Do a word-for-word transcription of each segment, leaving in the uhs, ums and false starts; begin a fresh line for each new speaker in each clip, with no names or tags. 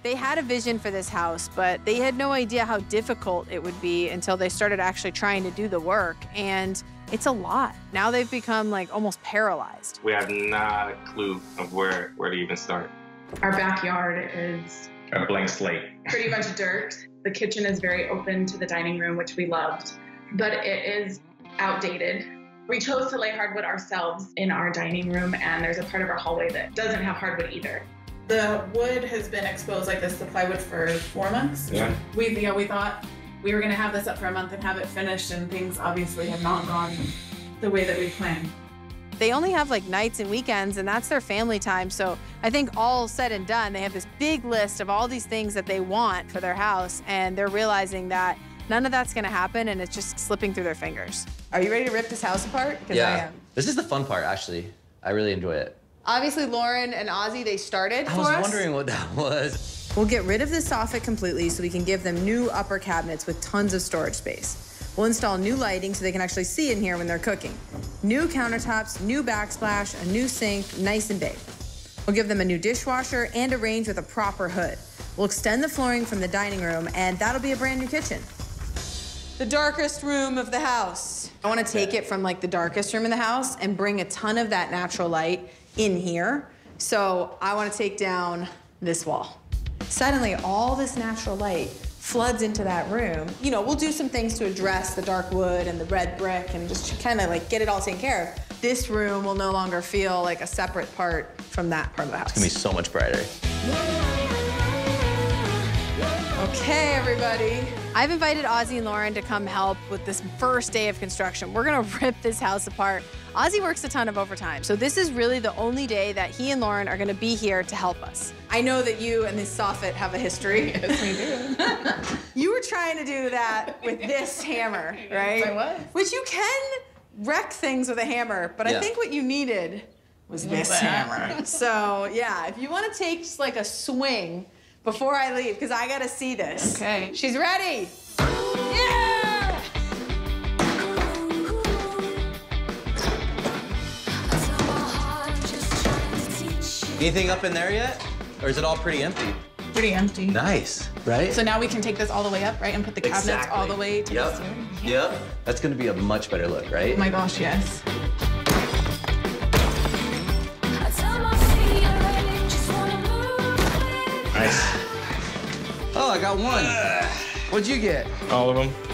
They had a vision for this house, but they had no idea how difficult it would be until they started actually trying to do the work. And it's a lot. Now they've become like almost paralyzed.
We have not a clue of where, where to even start.
Our backyard is
A blank slate.
pretty much dirt. The kitchen is very open to the dining room, which we loved, but it is outdated. We chose to lay hardwood ourselves in our dining room, and there's a part of our hallway that doesn't have hardwood either.
The wood has been exposed like this, the plywood, for four months.
Yeah.
We, yeah, we thought we were gonna have this up for a month and have it finished, and things obviously have not gone the way that we planned.
They only have like nights and weekends, and that's their family time. So I think all said and done, they have this big list of all these things that they want for their house, and they're realizing that none of that's gonna happen, and it's just slipping through their fingers.
Are you ready to rip this house apart? Because
Yeah.
I am.
This is the fun part, actually. I really enjoy it.
Obviously, Lauren and Ozzy, they started
I
for
was
us.
wondering what that was.
We'll get rid of the soffit completely so we can give them new upper cabinets with tons of storage space. We'll install new lighting so they can actually see in here when they're cooking. New countertops, new backsplash, a new sink, nice and big. We'll give them a new dishwasher and a range with a proper hood. We'll extend the flooring from the dining room, and that'll be a brand new kitchen. The darkest room of the house. I want to take it from like the darkest room in the house and bring a ton of that natural light in here. So I want to take down this wall. Suddenly, all this natural light floods into that room. You know, we'll do some things to address the dark wood and the red brick and just kind of like get it all taken care of. This room will no longer feel like a separate part from that part of the house.
It's gonna be so much brighter.
Okay, everybody. I've invited Ozzy and Lauren to come help with this first day of construction. We're gonna rip this house apart. Ozzy works a ton of overtime, so this is really the only day that he and Lauren are gonna be here to help us. I know that you and this soffit have a history.
Yes, we do.
You were trying to do that with this hammer, right?
Yes, I was.
Which you can wreck things with a hammer, but I
Yeah.
think what you needed was this
that.
hammer. So yeah, if you wanna take just like a swing before I leave, because I gotta see this.
Okay.
She's ready. Yeah!
Anything up in there yet? Or is it all pretty empty?
Pretty empty.
Nice, right?
So now we can take this all the way up, right? And put the cabinets
Exactly.
all the way to
Yep.
the ceiling.
Yep. That's gonna be a much better look, right?
Oh my gosh, yes.
Nice.
Oh, I got one. What'd you get?
All of them.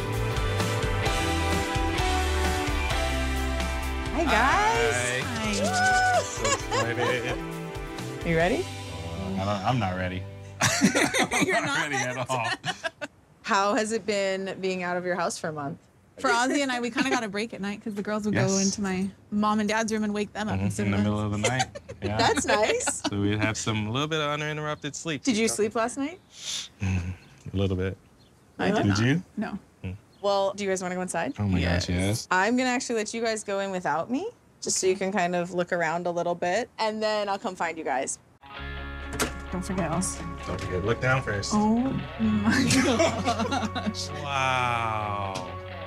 Hi, guys.
Excited.
You ready?
I don't, I'm not ready.
You're
I'm
not
ready at all.
How has it been being out of your house for a month?
For Ozzy and I, we kind of got a break at night because the girls would go
Yes.
into my mom and dad's room and wake them up.
Mhm,
instead
in the
of
middle
us.
of the night. Yeah.
That's nice.
So we'd have some a little bit of uninterrupted sleep.
Did you sleep last night?
A little bit.
I did
Did
not.
you?
No.
Well, do you guys want to go inside?
Oh my
Yes.
gosh, yes.
I'm gonna actually let you guys go in without me, just so you can kind of look around a little bit, and then I'll come find you guys.
Don't forget else.
Don't forget, look down first.
Oh my gosh.
Wow.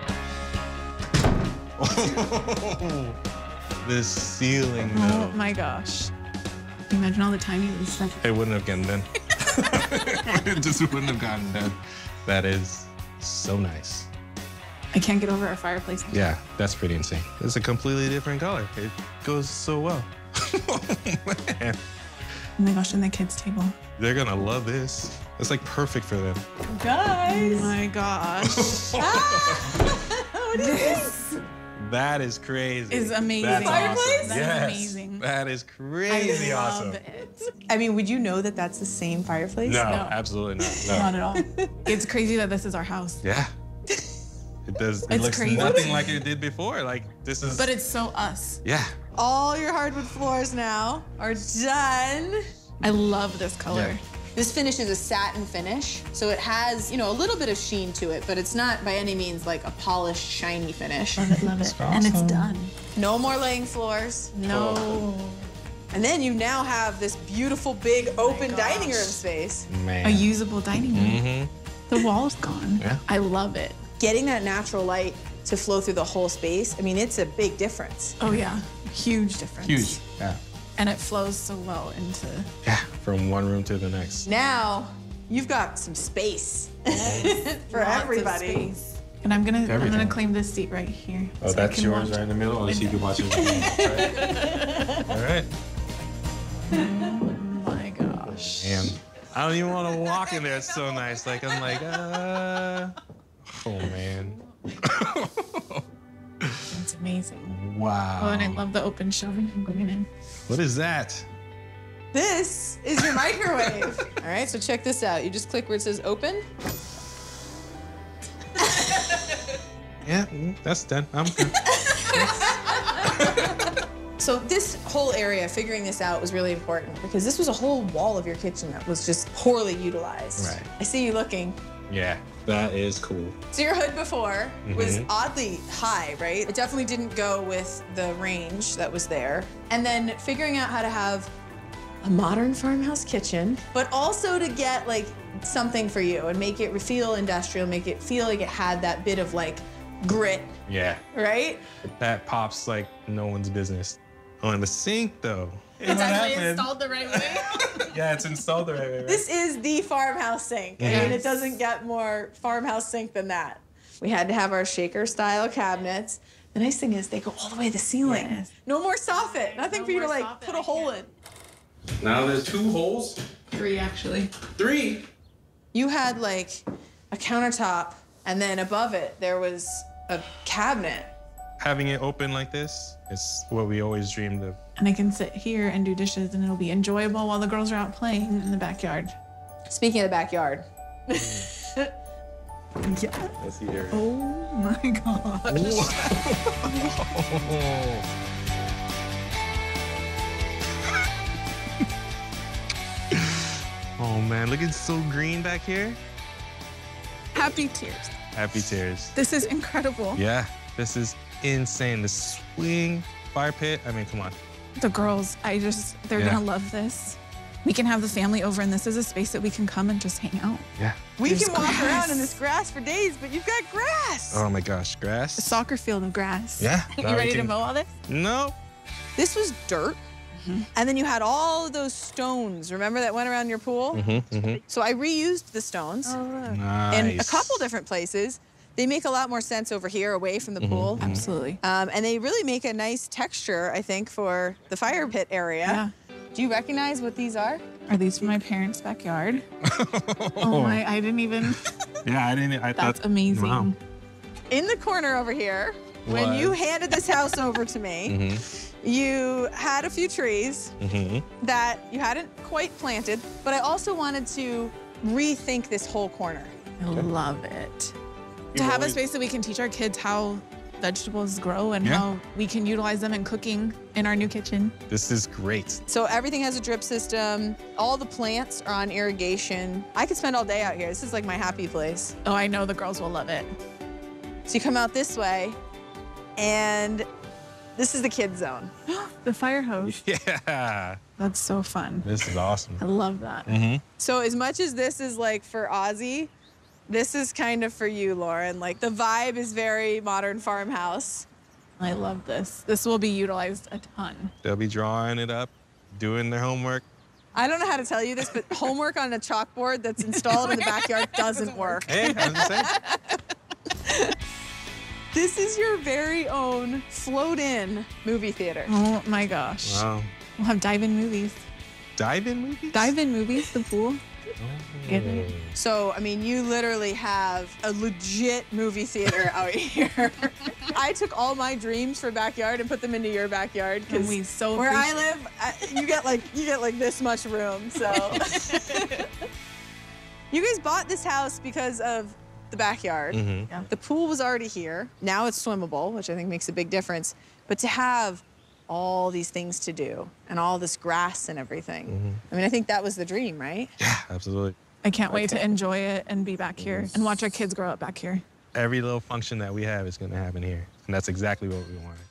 This ceiling,
Oh
though.
my gosh. Can you imagine all the time you was like,
It wouldn't have gotten done. It just wouldn't have gotten done. That is so nice.
I can't get over our fireplace.
Yeah, that's pretty insane. It's a completely different color. It goes so well. Oh, man.
Oh my gosh, and the kids' table.
They're gonna love this. It's like perfect for them.
Guys!
Oh my gosh.
What is this?
That is crazy.
Is amazing.
That's
Fireplace?
awesome.
That is
Yes.
amazing.
That is crazy
I love
awesome.
it.
I mean, would you know that that's the same fireplace?
No,
No.
absolutely not. No.
Not at all. It's crazy that this is our house.
Yeah. It does. It
It's
looks
crazy.
nothing like it did before. Like this is.
But it's so us.
Yeah.
All your hardwood floors now are done.
I love this color.
Yeah.
This finish is a satin finish, so it has, you know, a little bit of sheen to it, but it's not by any means like a polished, shiny finish.
Love it, love it. And it's done.
No more laying floors.
No.
And then you now have this beautiful, big, open
gosh.
dining room space.
Man.
A usable dining room.
Mm-hmm.
The wall's gone.
Yeah.
I love it.
Getting that natural light to flow through the whole space, I mean, it's a big difference.
Oh yeah, huge difference.
Huge. Yeah.
And it flows so well into.
Yeah. From one room to the next.
Now, You've got some space for
Lots of
everybody.
space. And I'm gonna I'm
Everything.
gonna claim this seat right here.
Oh,
so I
that's
can
yours
watch.
right in the middle? Oh, so you can watch it. All right.
Oh my gosh.
Damn. I don't even want to walk in there. It's so nice. Like, I'm like, uh... Oh, man.
It's amazing.
Wow.
Oh, and I love the open shelving. I'm going in.
What is that?
This is your microwave. All right, so check this out. You just click where it says open.
Yeah, mm, that's done. I'm good.
So this whole area, figuring this out was really important because this was a whole wall of your kitchen that was just poorly utilized.
Right.
I see you looking.
Yeah, that is cool.
So your hood before was
Mhm.
oddly high, right? It definitely didn't go with the range that was there. And then figuring out how to have a modern farmhouse kitchen, but also to get like something for you and make it feel industrial, make it feel like it had that bit of like grit,
Yeah,
right?
that pops like no one's business. Oh, and the sink though.
It's actually installed the right way.
Yeah, it's installed the right way. Right?
This is the farmhouse sink. I mean, it
Yes.
doesn't get more farmhouse sink than that. We had to have our shaker style cabinets. The nice thing is they go all the way to the ceiling.
Yes.
No more soffit. Nothing
No
for you to
more
like
soffit,
put a
I
hole
can't.
in.
Now there's two holes.
Three actually.
Three.
You had like a countertop, and then above it there was a cabinet.
Having it open like this is what we always dreamed of.
And I can sit here and do dishes and it'll be enjoyable while the girls are out playing in the backyard.
Speaking of the backyard,
Yeah.
Let's see here.
Oh my gosh.
Oh man, look, it's so green back here.
Happy tears.
Happy tears.
This is incredible.
Yeah, this is insane. The swing, fire pit. I mean, come on.
The girls, I just, they're
Yeah.
gonna love this. We can have the family over and this is a space that we can come and just hang out.
Yeah.
we
There's
can walk
grass.
around in this grass for days, but you've got grass.
Oh my gosh,
A
grass.
soccer field of grass.
Yeah.
You
now we
ready to
can-
mow all this?
No.
This was dirt. And then you had all of those stones, remember that went around your pool?
Mm-hmm, mm-hmm.
So I reused the stones
Nice.
in a couple different places. They make a lot more sense over here away from the pool.
Absolutely.
Um, and they really make a nice texture, I think, for the fire pit area.
Yeah.
Do you recognize what these are?
Are these from my parents' backyard? Oh my, I didn't even,
Yeah, I didn't. I
that's
thought.
amazing.
Wow.
In the corner over here, when
Was.
you handed this house over to me,
Mm-hmm.
you had a few trees
Mm-hmm.
that you hadn't quite planted, but I also wanted to rethink this whole corner.
I love it. To
You've
have a
always-
space that we can teach our kids how vegetables grow and
Yeah.
how we can utilize them in cooking in our new kitchen.
This is great.
So everything has a drip system. All the plants are on irrigation. I could spend all day out here. This is like my happy place.
Oh, I know the girls will love it.
So you come out this way, and this is the kids zone.
The fire hose.
Yeah.
That's so fun.
This is awesome.
I love that.
Mm-hmm.
So as much as this is like for Ozzy, this is kind of for you, Lauren. Like the vibe is very modern farmhouse.
I love this. This will be utilized a ton.
They'll be drawing it up, doing their homework.
I don't know how to tell you this, but homework on a chalkboard that's installed in the backyard doesn't work.
Hey, I was just saying.
This is your very own float-in movie theater.
Oh my gosh.
Wow.
We'll have dive-in movies.
Dive-in movies?
Dive-in movies, the pool. Get it?
So, I mean, you literally have a legit movie theater out here. I took all my dreams for backyard and put them into your backyard
And
because
we so
where I
appreciate-
live, I, you get like you get like this much room. So, you guys bought this house because of the backyard.
Mm-hmm.
The pool was already here. Now it's swimmable, which I think makes a big difference. But to have all these things to do and all this grass and everything,
Mm-hmm.
I mean, I think that was the dream, right?
Yeah, absolutely.
I can't wait to
Okay.
enjoy it and be back here and watch our kids grow up back here.
Every little function that we have is going to happen here. And that's exactly what we wanted.